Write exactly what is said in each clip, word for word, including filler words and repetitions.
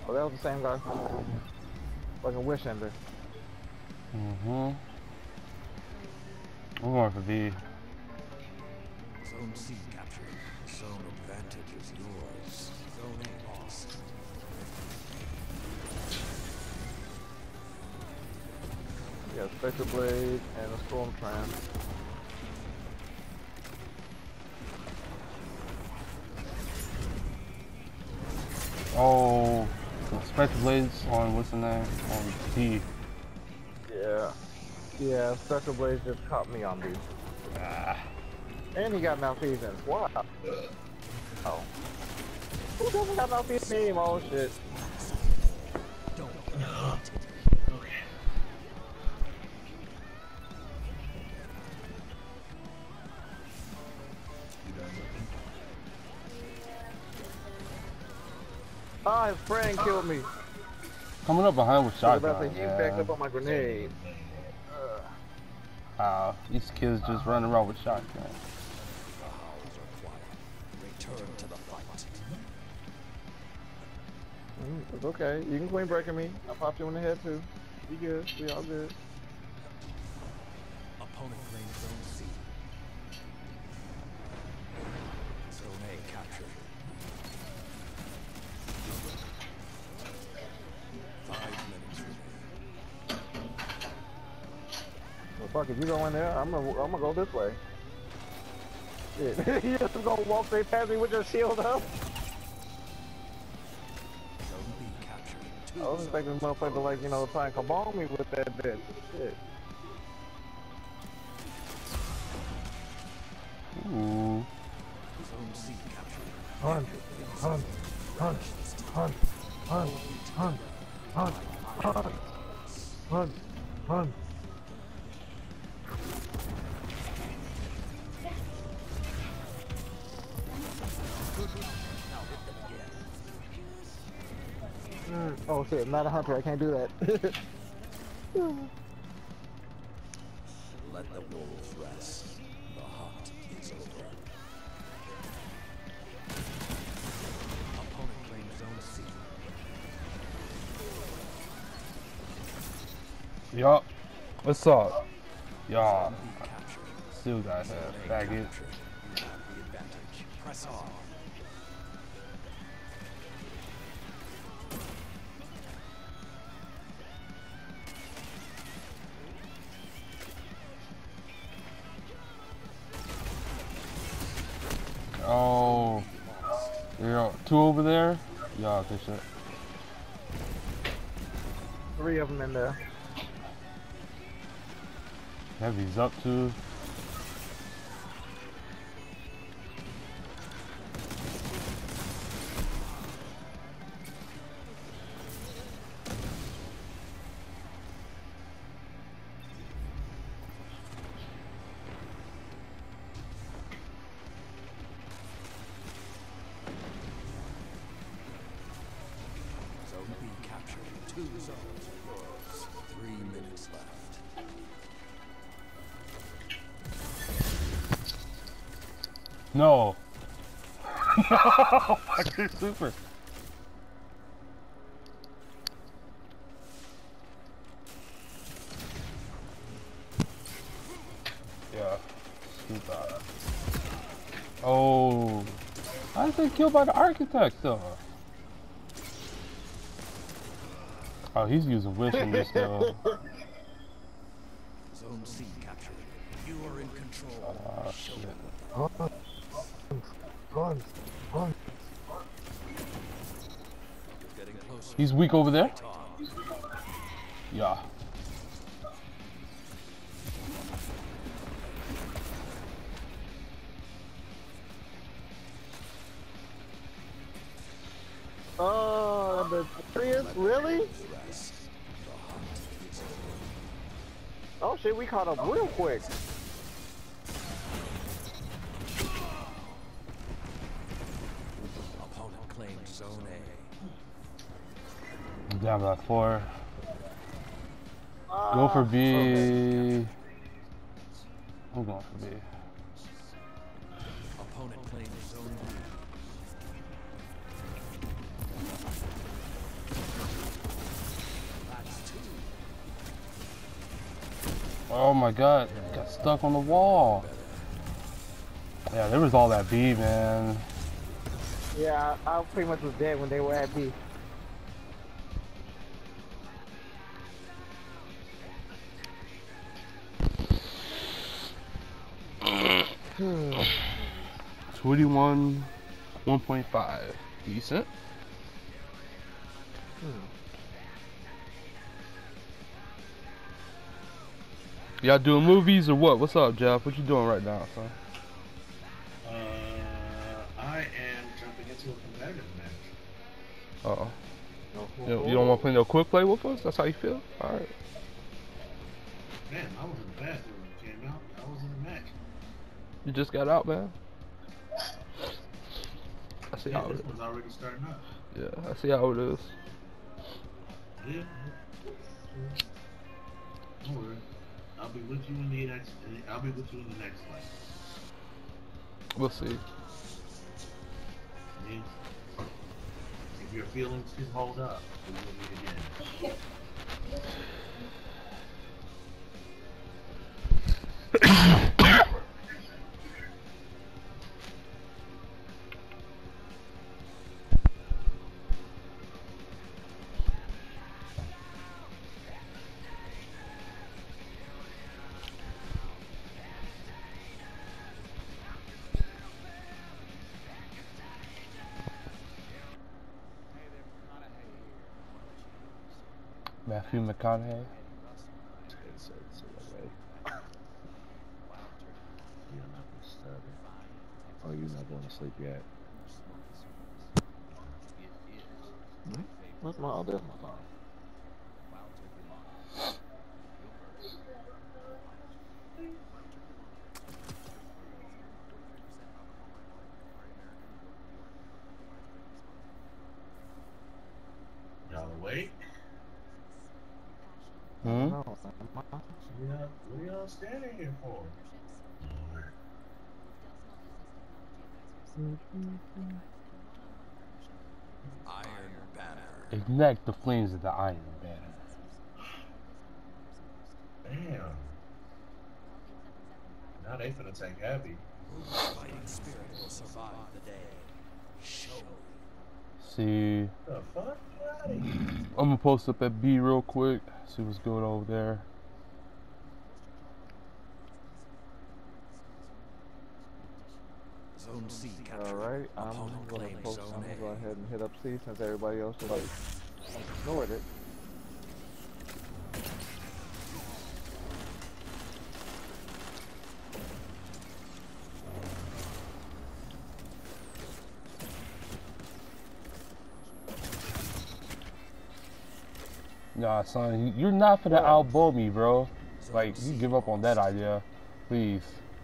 Oh, that was the same guy from fucking Wish Ender. Mm-hmm. I'm going for B. Zone C captured. Zone advantage is yours. Zone A lost. Yeah, Spectre Blade and a Storm Tram. Oh, Spectre Blades on what's the name? On D. Yeah. Yeah, Spectre Blade just caught me on these. Ah. And he got malfeasance. Wow. Oh. Who doesn't got malfeasance? Oh shit. Don't. Okay. Ah, his friend killed me. Coming up behind with I was about shotgun. to say, you backed up on my grenade. Uh, Wow, these kids just running around with shotgun. The howls are quiet. Return to the fight. mm, it's okay. You can queen breaking me. I popped you in the head too. We good. We all good. Opponent claims Zone C. Zone A captured. Five minutes remaining. Well, fuck, if you go in there, I'm gonna, I'm gonna go this way. Shit. You just gonna walk straight past me with your shield up? Zone B captured. Two I was expecting this motherfucker to, like, you know, try and kabong me with that bitch. Shit. Ooh. Zone C captured. Hunt, hunt, hunt, hunt, hunt, hunt, hunt, hunt, hunt, hunt. Now hit them again. Mm. Oh shit, I'm not a hunter, I can't do that. Let the wolves rest. The hunt is over. Opponent claims Zone C. Yup. What's up? Y'all. Zone B captured. Still got Zone that A faggot. captured. You have the advantage. Press on. Oh. There are two over there. Y'all, good shit. Three of them in there. Heavy's up too. Zone B captured. Two zones are yours. Three minutes left. No. No. Fucking super. Yeah. Scoop out. Oh. I did they killed by the architect though? Oh, he's using wish in this though. Zone C captured. You are in control. Oh Show shit. them. Hunt, hunt, hunt. You're getting closer. He's weak over there? Tom. Yeah. Oh, the Prius? Really? Rest. The hunt is over. Oh shit, we caught up real quick. Opponent claims Zone A. I'm down by four. Ah, Go for B. okay. I'm going for B. Opponent claims Zone B. Oh my god, got stuck on the wall. Yeah, there was all that B, man. Yeah, I, I pretty much was dead when they were at B. twenty-one, one point five. Decent. Hmm. Y'all doing movies or what? What's up, Jeff? What you doing right now, son? Uh, I am jumping into a competitive match. Uh oh. You don't, you don't want to play no quick play with us? That's how you feel? Alright. Man, I was in the bathroom when it came out. I was in the match. You just got out, man. I see Yeah, how it this is. one's already starting up. Yeah, I see how it is. Yeah. Don't worry. I'll be with you in the next. I'll be with you in the next one. We'll see. Yeah. If your feelings can hold up, we will meet again. Matthew McConaughey. You're not disturbing. Oh, you're not going to sleep yet. Hmm? What's my other my phone? Y'all awake? Hmm? No, What y'all, what y'all standing here for? Lord. Iron Banner. Ignite the flames of the Iron Banner. Damn. Now they finna take heavy. Whose fighting spirit will survive the day? Show me. See, The fuck? Get out of here. I'm gonna post up at B real quick. See what's going over there. Zone C captured. alright, I'm Opponent gonna claims post, Zone I'm gonna A. go ahead and hit up C since everybody else is like ignored it. Nah, son, you're not finna elbow me, bro. Like, you give up on that idea. Please.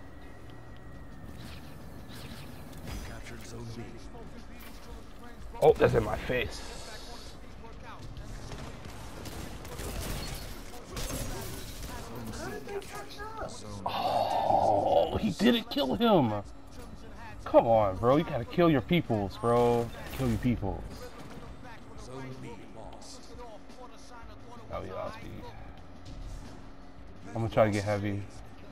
Captured Zone B. Oh, that's in my face. Oh, he didn't kill him. Come on, bro. You gotta kill your peoples, bro. Kill your peoples. Zone B lost. Oh, yeah, that's me. I'm gonna try to get heavy.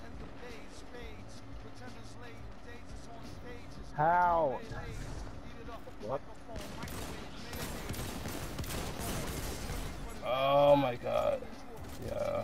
How? What? Oh my god. Yeah.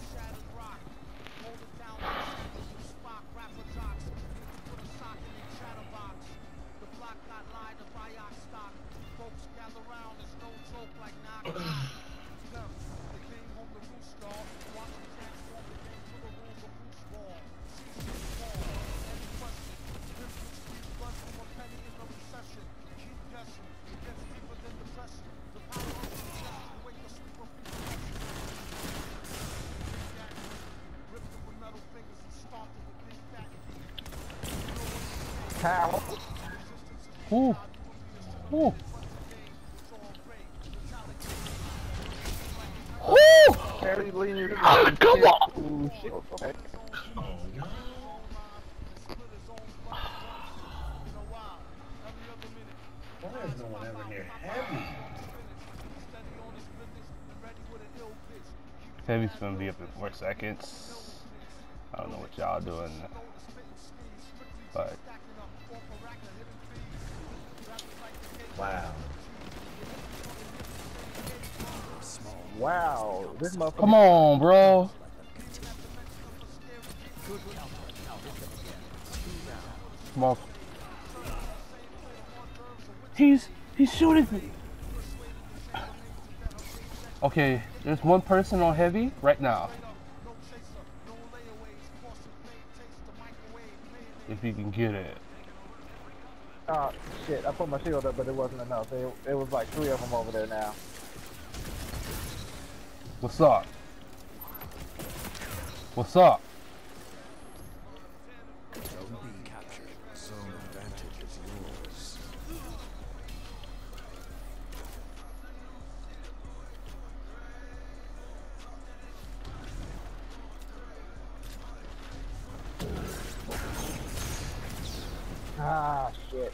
How? Ooh. Ooh. Ooh. Harry Lee, Ah, come on. Ooh, shit. Okay. Oh, no. Why is no one ever here heavy? Heavy's gonna be up in four seconds. I don't know what y'all doing, but Wow. Wow, this motherfucker. come on, bro. Come on. He's he's shooting me. Okay, there's one person on heavy right now. If you can get it. Oh shit! I put my shield up, but it wasn't enough. It, it was like three of them over there now. What's up? What's up? Zone B captured. Zone advantage is yours. Ah shit!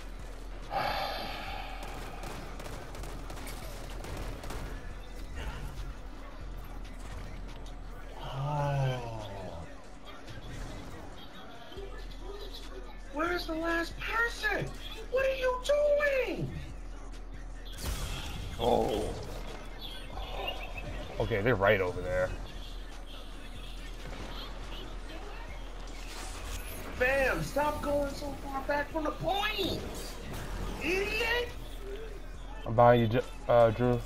Where's the last person? What are you doing? Oh. Okay, they're right over there. Bam! Stop going so far back from the point! Idiot! I'm behind you, Ju- uh, Drew.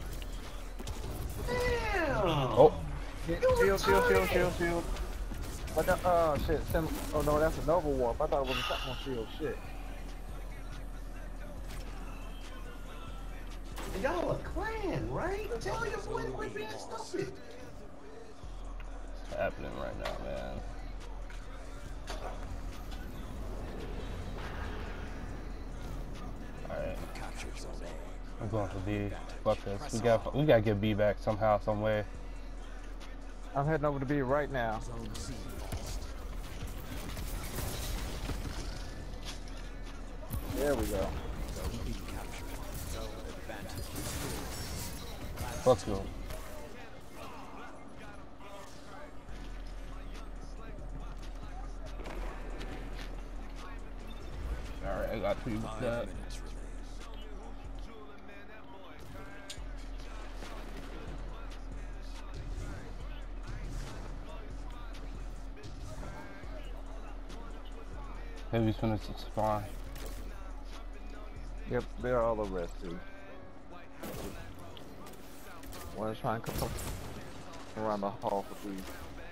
Damn! Oh. Shield, shield, shield, shield, shield, shield. But that, uh, shit. Send, oh no, that's a Nova Warp. I thought it was a Sentinel shield. Shit. Y'all a clan, right? Tell your boy to quit being stupid. What's happening right now, man? Alright. Captured zone A. I'm going for B. Fuck this. We got we gotta get B back somehow, some way. I'm heading over to B right now. Zone C lost. There we go. Zone B captured. Zone advantage is yours. Let's go. Alright, I got two with Five that. minutes remain. Heavy's finna spawn. Yep, they're all over us too. One's trying to come around the hall for these.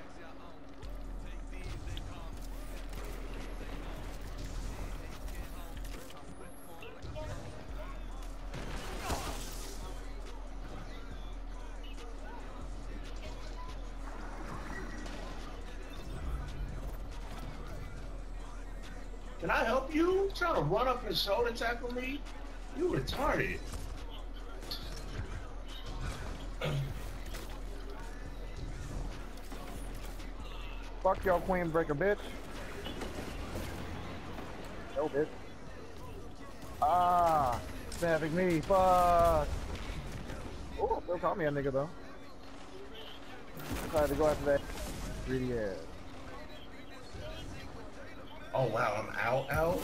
Can I help you? Trying to run up and shoulder tackle me? You retarded. Fuck y'all, Queen Breaker, bitch. No, bitch. Ah, stabbing me. Fuck. Oh, they'll call me a nigga though. I tried to go after that greedy ass. Oh wow, I'm out, out.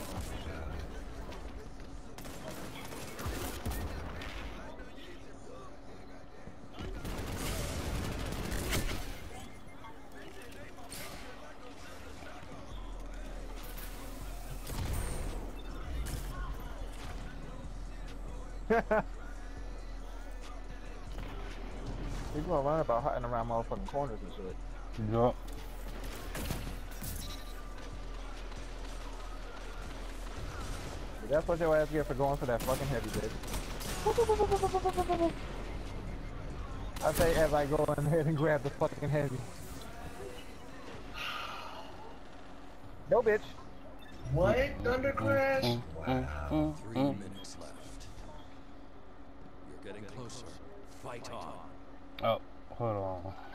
People are lying about hiding around motherfucking corners and shit. Yup. But that's what your ass get for going for that fucking heavy bitch. I say as I go in ahead and grab the fucking heavy. No, bitch. What? Thunder Crash? Mm, mm, mm, Three mm. minutes left. You're getting closer. Fight on. Oh, hold on.